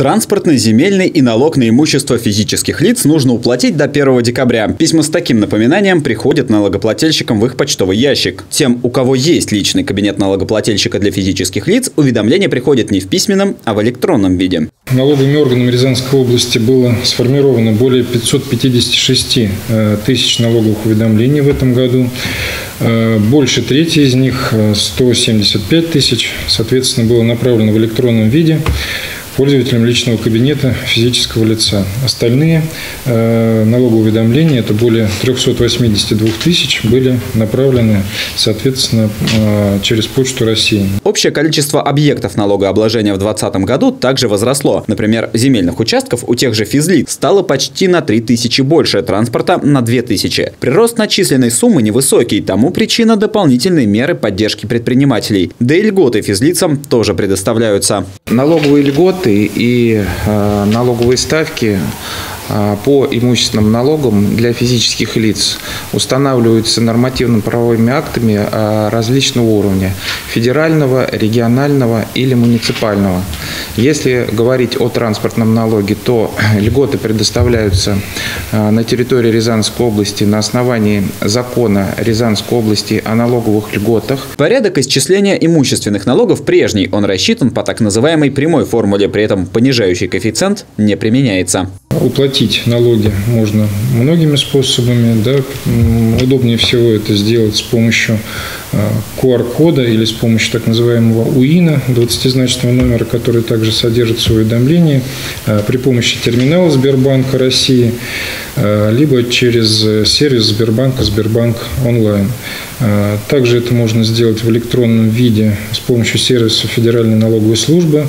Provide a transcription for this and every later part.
Транспортный, земельный и налог на имущество физических лиц нужно уплатить до 1 декабря. Письма с таким напоминанием приходят налогоплательщикам в их почтовый ящик. Тем, у кого есть личный кабинет налогоплательщика для физических лиц, уведомление приходит не в письменном, а в электронном виде. Налоговыми органами Рязанской области было сформировано более 556 тысяч налоговых уведомлений в этом году. Больше трети из них, 175 тысяч, соответственно, было направлено в электронном виде пользователям личного кабинета физического лица. Остальные налоговые уведомления, это более 382 тысяч, были направлены, соответственно, через Почту России. Общее количество объектов налогообложения в 2020 году также возросло. Например, земельных участков у тех же физлиц стало почти на 3000 больше, транспорта на 2000. Прирост начисленной суммы невысокий, тому причина дополнительные меры поддержки предпринимателей. Да и льготы физлицам тоже предоставляются. Налоговые льготы и налоговые ставки по имущественным налогам для физических лиц устанавливаются нормативно-правовыми актами различного уровня – федерального, регионального или муниципального. Если говорить о транспортном налоге, то льготы предоставляются на территории Рязанской области на основании закона Рязанской области о налоговых льготах. Порядок исчисления имущественных налогов прежний, он рассчитан по так называемой прямой формуле, при этом понижающий коэффициент не применяется. Уплатить налоги можно многими способами. Да. Удобнее всего это сделать с помощью QR-кода или с помощью так называемого УИНа, 20-значного номера, который также содержится в уведомлении, при помощи терминала Сбербанка России, либо через сервис Сбербанка «Сбербанк онлайн». Также это можно сделать в электронном виде с помощью сервиса Федеральной налоговой службы,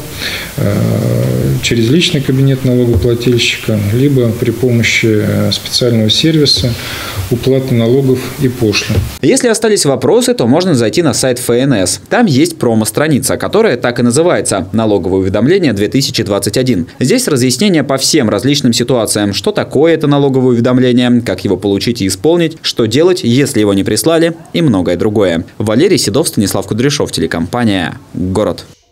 через личный кабинет налогоплательщика, либо при помощи специального сервиса уплаты налогов и пошлин. Если остались вопросы, то можно зайти на сайт ФНС. Там есть промо-страница, которая так и называется «Налоговое уведомление 2021». Здесь разъяснения по всем различным ситуациям, что такое это налоговое уведомление, как его получить и исполнить, что делать, если его не прислали, и многое другое. Валерий Седов, Станислав Кудряшов, телекомпания «Город».